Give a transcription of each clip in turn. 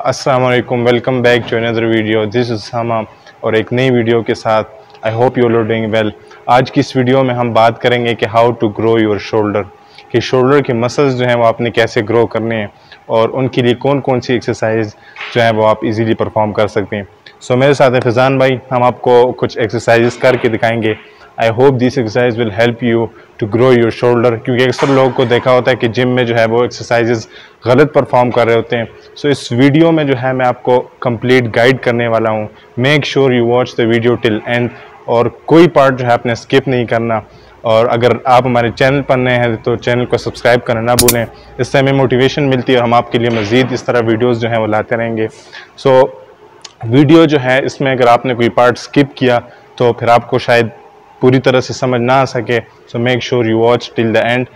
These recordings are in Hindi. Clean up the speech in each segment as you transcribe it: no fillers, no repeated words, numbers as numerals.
अस्सलाम वालेकुम, welcome back to another video. This is Sama और एक नई वीडियो के साथ I hope you are doing well. आज की इस वीडियो में हम बात करेंगे कि how to grow your shoulder, कि शोल्डर के मसल्स जो हैं वो आपने कैसे ग्रो करने हैं और उनके लिए कौन कौन सी एक्सरसाइज जो है वो आप इजीली परफॉर्म कर सकते हैं। सो मेरे साथ है फैज़ान भाई, हम आपको कुछ एक्सरसाइजेस करके दिखाएंगे। I hope this exercise will help you to grow your shoulder, क्योंकि अक्सर लोगों को देखा होता है कि जिम में जो है वो एक्सरसाइजेस गलत परफॉर्म कर रहे होते हैं। सो इस वीडियो में जो है मैं आपको कंप्लीट गाइड करने वाला हूँ। Make sure you watch the video till end, और कोई पार्ट जो है आपने स्किप नहीं करना। और अगर आप हमारे चैनल पर नए हैं तो चैनल को सब्सक्राइब करना ना भूलें, इससे हमें मोटिवेशन मिलती है और हम आपके लिए मज़ीद इस तरह वीडियोज़ जो हैं वो लाते रहेंगे। सो वीडियो जो है इसमें अगर आपने कोई पार्ट स्किप किया तो फिर आपको शायद पूरी तरह से समझ ना आ सके। So make sure you watch till the end.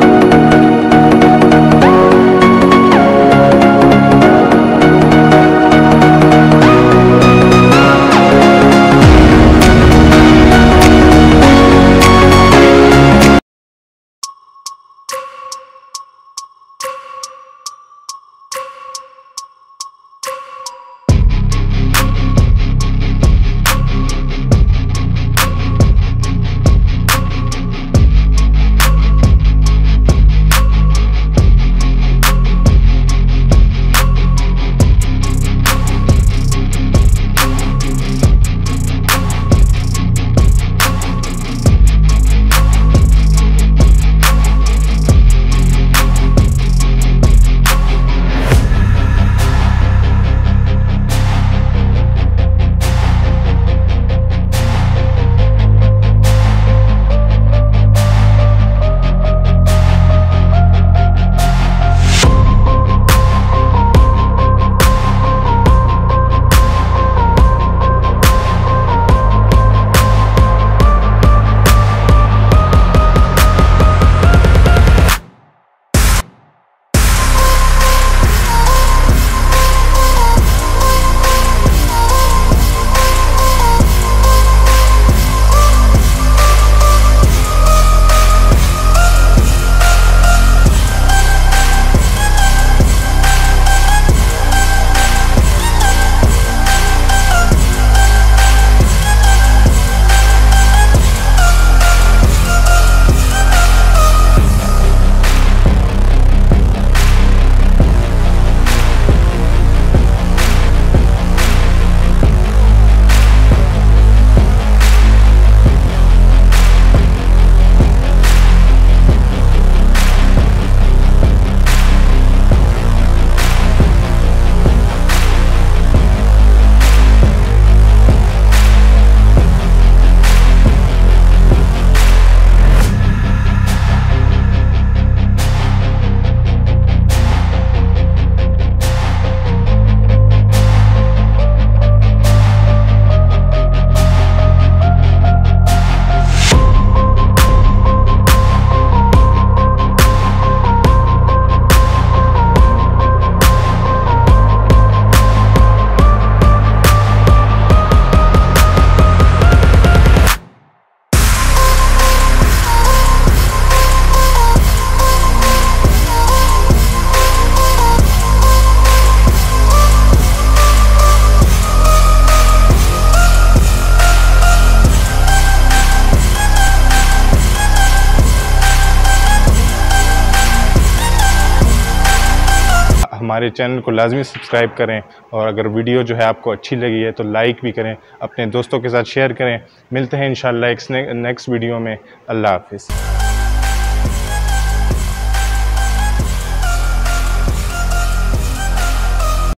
हमारे चैनल को लाजमी सब्सक्राइब करें, और अगर वीडियो जो है आपको अच्छी लगी है तो लाइक भी करें, अपने दोस्तों के साथ शेयर करें। मिलते हैं इंशाल्लाह नेक्स्ट वीडियो में। अल्लाह हाफिज़।